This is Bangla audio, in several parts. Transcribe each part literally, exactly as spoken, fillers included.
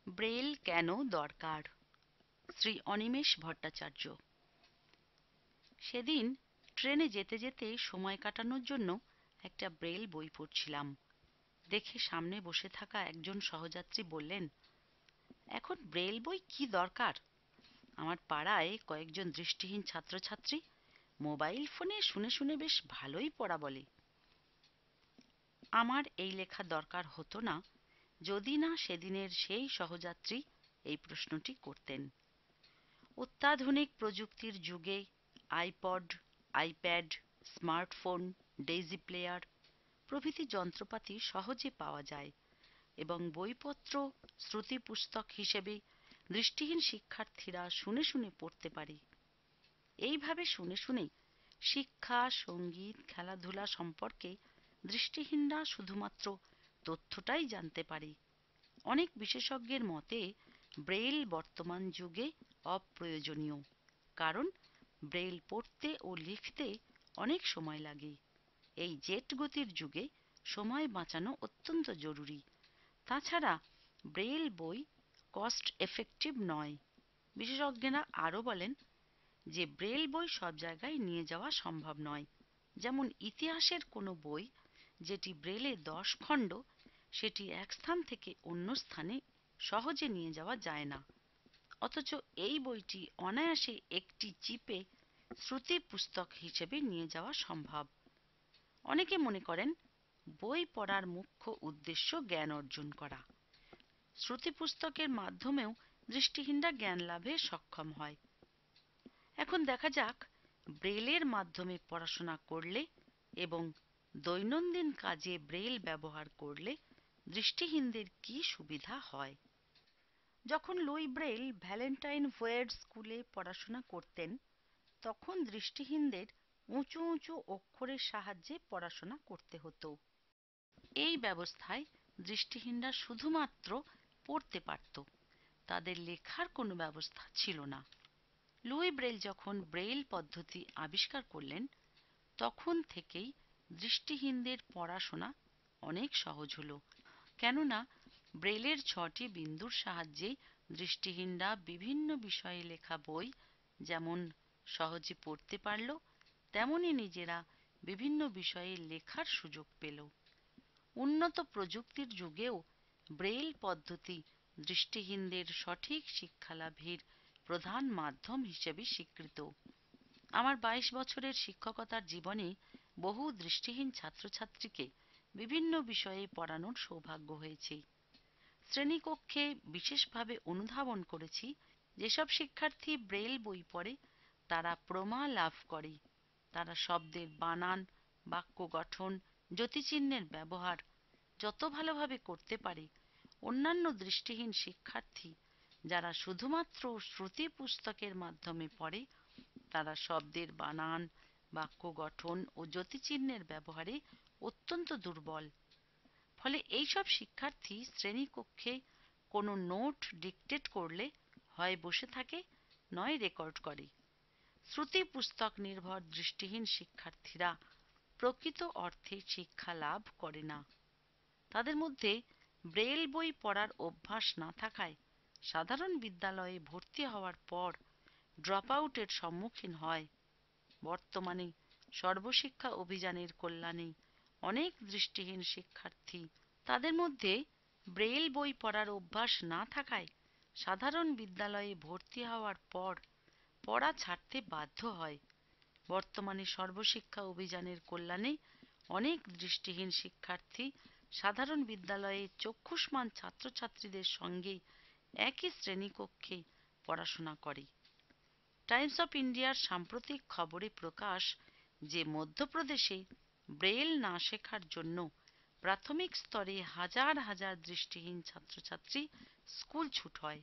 ব্রেল কেন দরকার? শ্রী অনিমেষ ভট্টাচার্য। সেদিন ট্রেনে যেতে যেতে সময় কাটানোর জন্য একটা ব্রেল বই পড়ছিলাম। দেখে সামনে বসে থাকা একজন সহযাত্রী বললেন, এখন ব্রেল বই কি দরকার? আমার পাড়ায় কয়েকজন দৃষ্টিহীন ছাত্রছাত্রী মোবাইল ফোনে শুনে শুনে বেশ ভালোই পড়া বলে। আমার এই লেখা দরকার হতো না যদি না সেদিনের সেই সহযাত্রী এই প্রশ্নটি করতেন। অত্যাধুনিক প্রযুক্তির যুগে iPod, iPad, smartphone, DAISY player প্রভৃতি যন্ত্রপাতি সহজে পাওয়া যায় এবং বইপত্র শ্রুতিপুস্তক হিসেবে দৃষ্টিহীন শিক্ষার্থীরা শুনে শুনে পড়তে পারে। এইভাবে শুনে শুনে শিক্ষা, সঙ্গীত, খেলাধুলা সম্পর্কে দৃষ্টিহীনরা শুধুমাত্র তথ্যটাই জানতে পারে। অনেক বিশেষজ্ঞের মতে ব্রেইল বর্তমান যুগে অপ্রয়োজনীয়, কারণ ব্রেইল পড়তে ও লিখতে অনেক সময় লাগে। এই জেট গতির যুগে সময় বাঁচানো অত্যন্ত জরুরি। তাছাড়া ব্রেইল বই কস্ট এফেক্টিভ নয়। বিশেষজ্ঞরা আরও বলেন যে ব্রেইল বই সব জায়গায় নিয়ে যাওয়া সম্ভব নয়। যেমন ইতিহাসের কোনো বই যেটি ব্রেলে দশ খণ্ড, সেটি এক স্থান থেকে অন্য স্থানে সহজে নিয়ে যাওয়া যায় না। অথচ এই বইটি অনায়াসে একটি চিপে শ্রুতি পুস্তক হিসেবে নিয়ে যাওয়া সম্ভব। অনেকে মনে করেন বই পড়ার মুখ্য উদ্দেশ্য জ্ঞান অর্জন করা। শ্রুতি পুস্তকের মাধ্যমেও দৃষ্টিহীনরা জ্ঞান লাভে সক্ষম হয়। এখন দেখা যাক ব্রেলের মাধ্যমে পড়াশোনা করলে এবং দৈনন্দিন কাজে ব্রেল ব্যবহার করলে দৃষ্টিহীনদের কি সুবিধা হয়। যখন লুই ব্রেল ভ্যালেন্টাইন ওয়েড স্কুলে পড়াশোনা করতেন, তখন দৃষ্টিহীনদের উঁচু উঁচু অক্ষরের সাহায্যে পড়াশোনা করতে হতো। এই ব্যবস্থায় দৃষ্টিহীনরা শুধুমাত্র পড়তে পারত, তাদের লেখার কোনো ব্যবস্থা ছিল না। লুই ব্রেল যখন ব্রেইল পদ্ধতি আবিষ্কার করলেন, তখন থেকেই দৃষ্টিহীনদের পড়াশোনা অনেক সহজ হলো। কেননা ব্রেইলের ছটি বিন্দুর সাহায্যে দৃষ্টিহীনরা বিভিন্ন বিষয়ে লেখা বই যেমন সহজে পড়তে পারল, তেমনি নিজেরা বিভিন্ন বিষয়ে লেখার সুযোগ পেল। উন্নত প্রযুক্তির যুগেও ব্রেইল পদ্ধতি দৃষ্টিহীনদের সঠিক শিক্ষালাভের প্রধান মাধ্যম হিসেবে স্বীকৃত। আমার বাইশ বছরের শিক্ষকতার জীবনে বহু দৃষ্টিহীন ছাত্রছাত্রীকে বিভিন্ন বিষয়ে পড়ানোর সৌভাগ্য হয়েছে। শ্রেণীকক্ষে বিশেষভাবে অনুধাবন করেছি, যেসব শিক্ষার্থী ব্রেইল বই পড়ে তারা প্রমা লাভ করে। তারা শব্দের বানান, বাক্য গঠন, জ্যোতিচিহ্নের ব্যবহার যত ভালোভাবে করতে পারে, অন্যান্য দৃষ্টিহীন শিক্ষার্থী যারা শুধুমাত্র শ্রুতি পুস্তকের মাধ্যমে পড়ে, তারা শব্দের বানান, বাক্য গঠন ও জ্যোতিচিহ্নের ব্যবহারে অত্যন্ত দুর্বল। ফলে এইসব শিক্ষার্থী শ্রেণীকক্ষে কোনো নোট ডিকটেট করলে হয় বসে থাকে, নয় রেকর্ড করে। শ্রুতি পুস্তক নির্ভর দৃষ্টিহীন শিক্ষার্থীরা প্রকৃত অর্থে শিক্ষা লাভ করে না। তাদের মধ্যে ব্রেইল বই পড়ার অভ্যাস না থাকায় সাধারণ বিদ্যালয়ে ভর্তি হওয়ার পর ড্রপ আউটের সম্মুখীন হয়। বর্তমানে সর্বশিক্ষা অভিযানের কল্যাণে অনেক দৃষ্টিহীন শিক্ষার্থী, তাদের মধ্যে ব্রেইল বই পড়ার অভ্যাস না থাকায় সাধারণ বিদ্যালয়ে ভর্তি হওয়ার পর পড়া ছাড়তে বাধ্য হয়। বর্তমানে সর্বশিক্ষা অভিযানের কল্যাণে অনেক দৃষ্টিহীন শিক্ষার্থী সাধারণ বিদ্যালয়ে চক্ষুষ্মান ছাত্রছাত্রীদের সঙ্গে একই শ্রেণীকক্ষে পড়াশোনা করে। টাইমস অফ ইন্ডিয়ার সাম্প্রতিক খবরে প্রকাশ যে মধ্যপ্রদেশে ব্রেইল না শেখার জন্য প্রাথমিক স্তরে হাজার হাজার দৃষ্টিহীন ছাত্রছাত্রী স্কুল ছুট হয়।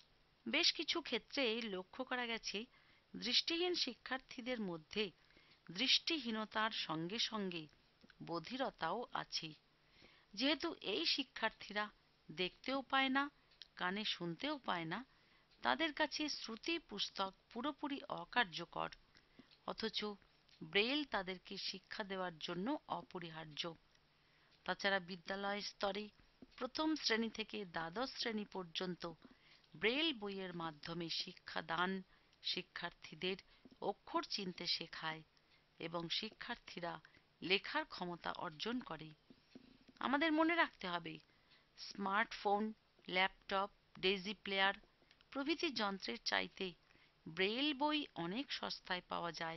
বেশ কিছু ক্ষেত্রে লক্ষ্য করা গেছে দৃষ্টিহীন শিক্ষার্থীদের মধ্যে দৃষ্টিহীনতার সঙ্গে সঙ্গে বধিরতাও আছে। যেহেতু এই শিক্ষার্থীরা দেখতেও পায় না, কানে শুনতেও পায় না, তাদের কাছে শ্রুতি পুস্তক পুরোপুরি অকার্যকর। অথচ ব্রেইল তাদেরকে শিক্ষা দেওয়ার জন্য অপরিহার্য। তাছাড়া বিদ্যালয় স্তরে প্রথম শ্রেণী থেকে দ্বাদশ শ্রেণী পর্যন্ত ব্রেল বইয়ের মাধ্যমে শিক্ষাদান শিক্ষার্থীদের অক্ষর চিনতে শেখায় এবং শিক্ষার্থীরা লেখার ক্ষমতা অর্জন করে। আমাদের মনে রাখতে হবে, স্মার্টফোন, ল্যাপটপ, ডেজি প্লেয়ার প্রভৃতি যন্ত্রের চাইতে ব্রেল বই অনেক সস্তায় পাওয়া যায়।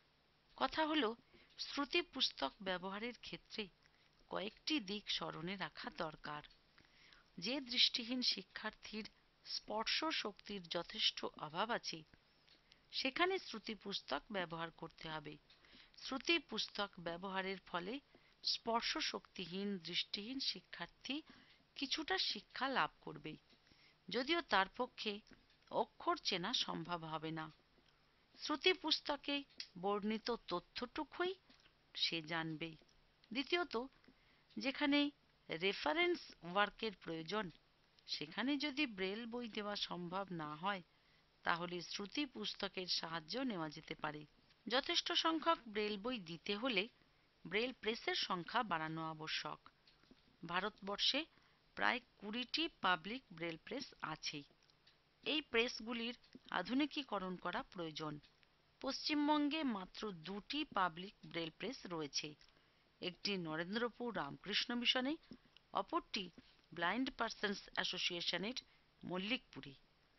কথা হলো, শ্রুতি পুস্তক ব্যবহারের ক্ষেত্রে কয়েকটি দিক স্মরণে রাখা দরকার। যে দৃষ্টিহীন শিক্ষার্থীর স্পর্শ শক্তির যথেষ্ট অভাব আছে, সেখানে শ্রুতি পুস্তক ব্যবহার করতে হবে। শ্রুতি পুস্তক ব্যবহারের ফলে স্পর্শ শক্তিহীন দৃষ্টিহীন শিক্ষার্থী কিছুটা শিক্ষা লাভ করবে, যদিও তার পক্ষে অক্ষর চেনা সম্ভব হবে না। শ্রুতি পুস্তকে বর্ণিত তথ্যটুকুই সে জানবে। দ্বিতীয়ত, যেখানে রেফারেন্স ওয়ার্কের প্রয়োজন, সেখানে যদি ব্রেল বই দেওয়া সম্ভব না হয়, তাহলে শ্রুতি পুস্তকের সাহায্য নেওয়া যেতে পারে। যথেষ্ট সংখ্যক ব্রেল বই দিতে হলে ব্রেল প্রেসের সংখ্যা বাড়ানো আবশ্যক। ভারতবর্ষে প্রায় কুড়িটি পাবলিক ব্রেল প্রেস আছে। এই প্রেসগুলির আধুনিকীকরণ করা প্রয়োজন। পশ্চিমবঙ্গে মাত্র দুটি পাবলিক ব্রেল প্রেস রয়েছে। একটি নরেন্দ্রপুর রামকৃষ্ণ মিশনে, অপরটি ব্লাইন্ড পার্সনস অ্যাসোসিয়েশনের মল্লিকপুরে।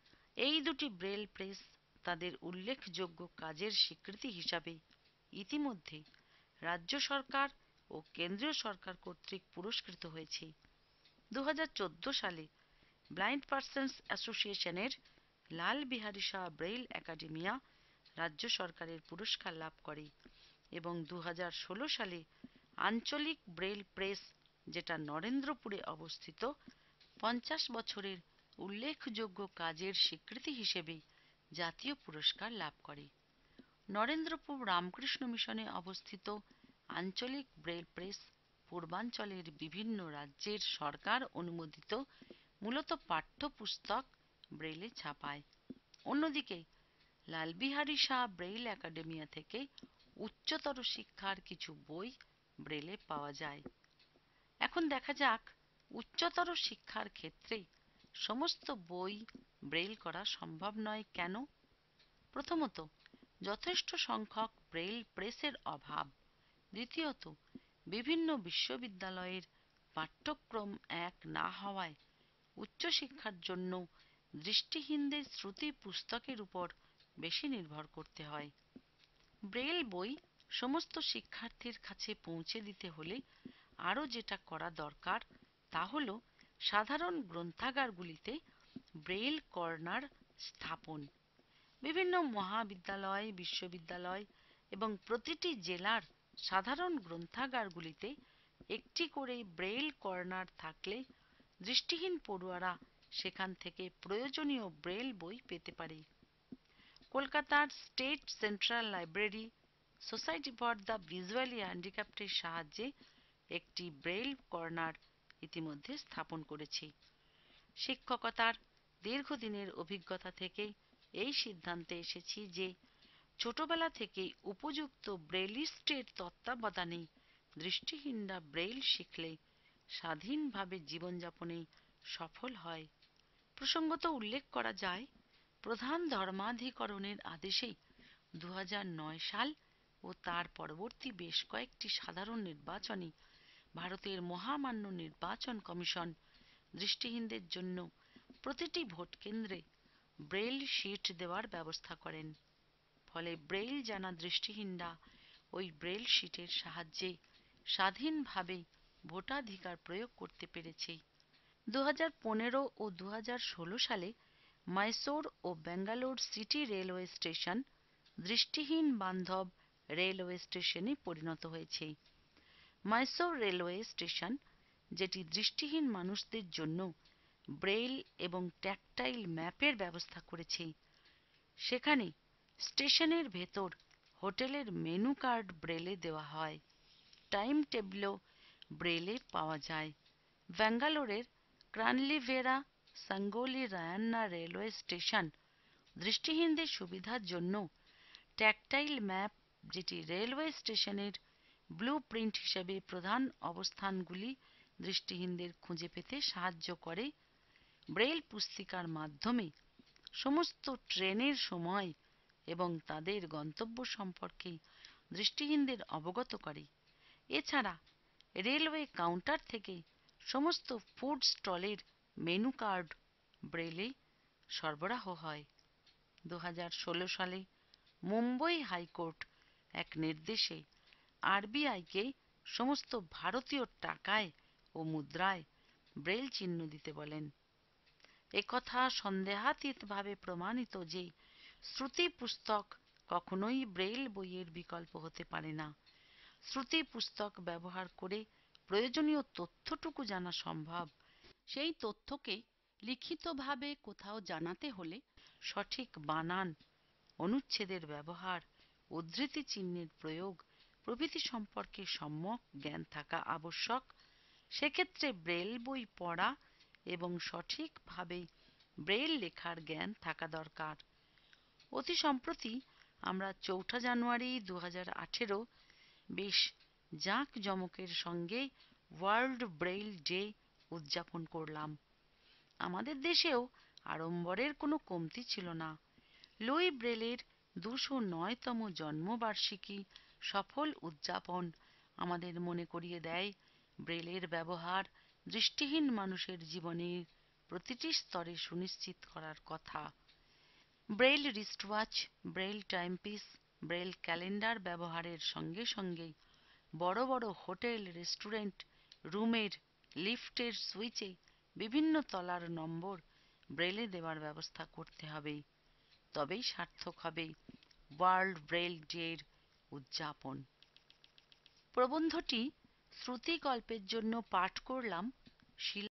এই দুটি ব্রেল প্রেস তাদের উল্লেখযোগ্য কাজের স্বীকৃতি হিসাবে ইতিমধ্যে রাজ্য সরকার ও কেন্দ্রীয় সরকার কর্তৃক পুরস্কৃত হয়েছে। দু হাজার চোদ্দ সালে ব্লাইন্ড পার্সনস অ্যাসোসিয়েশনের লাল বিহারী শাহ ব্রেইল একাডেমিয়া রাজ্য সরকারের পুরস্কার লাভ করে এবং দু হাজার ষোলো সালে আঞ্চলিক ব্রেইল প্রেস, যেটা নরেন্দ্রপুরে অবস্থিত, পঞ্চাশ বছরের উল্লেখযোগ্য কাজের স্বীকৃতি হিসেবে জাতীয় পুরস্কার লাভ করে। নরেন্দ্রপুর রামকৃষ্ণ মিশনে অবস্থিত আঞ্চলিক ব্রেইল প্রেস পূর্বাঞ্চলের বিভিন্ন রাজ্যের সরকার অনুমোদিত মূলত পাঠ্যপুস্তক ব্রেইলে ছাপায়। অন্যদিকে লালবিহারী শাহ ব্রেইল একাডেমিয়া থেকে উচ্চতর শিক্ষার কিছু বই ব্রেইলে পাওয়া যায়। এখন দেখা যাক, উচ্চতর শিক্ষার ক্ষেত্রে সমস্ত বই ব্রেইল করা সম্ভব নয় কেন? প্রথমত, যথেষ্ট সংখ্যক ব্রেইল প্রেসের অভাব। দ্বিতীয়ত, বিভিন্ন বিশ্ববিদ্যালয়ের পাঠ্যক্রম এক না হওয়ায় উচ্চশিক্ষার জন্য দৃষ্টিহীনদের শ্রুতি পুস্তকের উপর বেশি নির্ভর করতে হয়। ব্রেইল বই সমস্ত শিক্ষার্থীর কাছে পৌঁছে দিতে হলে আরও যেটা করা দরকার, তা হল সাধারণ গ্রন্থাগারগুলিতে ব্রেইল কর্নার স্থাপন। বিভিন্ন মহাবিদ্যালয়, বিশ্ববিদ্যালয় এবং প্রতিটি জেলার সাধারণ গ্রন্থাগারগুলিতে একটি করে ব্রেইল কর্নার থাকলে দৃষ্টিহীন পড়ুয়ারা সেখান থেকে প্রয়োজনীয় ব্রেইল বই পেতে পারে। কলকাতার state central library society for the visually হ্যান্ডিক্যাপ্টের সাহায্যে একটি ব্রেইল কর্নার ইতিমধ্যে স্থাপন করেছে। শিক্ষকতার দীর্ঘদিনের অভিজ্ঞতা থেকে এই সিদ্ধান্তে এসেছি যে ছোটবেলা থেকেই উপযুক্ত ব্রেইলিস্টের তত্ত্বাবধানে দৃষ্টিহীনরা ব্রেইল শিখলে স্বাধীনভাবে জীবনযাপনে সফল হয়। প্রসঙ্গত উল্লেখ করা যায়, প্রধান ধর্মাধিকরণের আদেশে দু হাজার নয় সাল ও তার পরবর্তী বেশ কয়েকটি সাধারণ নির্বাচনে ভারতের মহামান্য নির্বাচন কমিশন দৃষ্টিহীনদের জন্য প্রতিটি ভোট কেন্দ্রে ব্রেইল শিট দেওয়ার ব্যবস্থা করেন। ফলে ব্রেইল জানা দৃষ্টিহীনরা ওই ব্রেইল শিটের সাহায্যে স্বাধীনভাবে ভোটাধিকার প্রয়োগ করতে পেরেছে। দু হাজার পনেরো ও দু হাজার ষোলো সালে মাইসোর ও ব্যাঙ্গালোর সিটি রেলওয়ে স্টেশন দৃষ্টিহীন বান্ধব রেলওয়ে স্টেশনে পরিণত হয়েছে। মাইসোর রেলওয়ে স্টেশন, যেটি দৃষ্টিহীন মানুষদের জন্য ব্রেইল এবং ট্যাকটাইল ম্যাপের ব্যবস্থা করেছে, সেখানে স্টেশনের ভেতর হোটেলের মেনু কার্ড ব্রেলে দেওয়া হয়। টাইম টেবিলও ব্রেলে পাওয়া যায়। ব্যাঙ্গালোরের ক্রানলিভেরা সাঙ্গোলি রায়ান্না রেলওয়ে স্টেশন দৃষ্টিহীনদের সুবিধার জন্য ট্যাকটাইল ম্যাপ, যেটি রেলওয়ে স্টেশনের ব্লু প্রিন্ট হিসেবে প্রধান অবস্থানগুলি দৃষ্টিহীনদের খুঁজে পেতে সাহায্য করে। ব্রেইল পুস্তিকার মাধ্যমে সমস্ত ট্রেনের সময় এবং তাদের গন্তব্য সম্পর্কে দৃষ্টিহীনদের অবগত করে। এছাড়া রেলওয়ে কাউন্টার থেকে সমস্ত ফুড স্টলের মেনু কার্ড ব্রেইলে সরবরাহ হয়। দু হাজার ষোলো সালে মুম্বই হাইকোর্ট এক নির্দেশে আরবিআইকে সমস্ত ভারতীয় টাকায় ও মুদ্রায় ব্রেইল চিহ্ন দিতে বলেন। একথা সন্দেহাতীতভাবে প্রমাণিত যে শ্রুতি পুস্তক কখনোই ব্রেইল বইয়ের বিকল্প হতে পারে না। শ্রুতি পুস্তক ব্যবহার করে প্রয়োজনীয় তথ্যটুকু জানা সম্ভব। সেই তথ্যকে লিখিতভাবে কোথাও জানাতে হলে সঠিক বানান, অনুচ্ছেদের ব্যবহার, উদ্ধৃতি চিহ্নের প্রয়োগ প্রভৃতি সম্পর্কে সম্যক জ্ঞান থাকা আবশ্যক। সেক্ষেত্রে ব্রেইল বই পড়া এবং সঠিকভাবে ব্রেইল লেখার জ্ঞান থাকা দরকার। অতি সম্প্রতি আমরা চৌঠা জানুয়ারি দু হাজার আঠেরো বেশ জাঁকজমকের সঙ্গে ওয়ার্ল্ড ব্রেইল ডে উদযাপন করলাম। আমাদের দেশেও আড়ম্বরের কোনো কমতি ছিল না। লুই ব্রেলের দুশো নয়তম জন্মবার্ষিকী সফল উদযাপন আমাদের মনে করিয়ে দেয় ব্রেলের ব্যবহার দৃষ্টিহীন মানুষের জীবনের প্রতিটি স্তরে সুনিশ্চিত করার কথা। Braille wristwatch, Braille timepiece, Braille calendar ব্যবহারের সঙ্গে সঙ্গে বড় বড় হোটেল, রেস্টুরেন্ট রুমের লিফটের সুইচে বিভিন্ন তলার নম্বর ব্রেইলে দেওয়ার ব্যবস্থা করতে হবে। তবেই সার্থক হবে ওয়ার্ল্ড ব্রেইল ডের উদযাপন। প্রবন্ধটি শ্রুতি গল্পের জন্য পাঠ করলাম শিলা।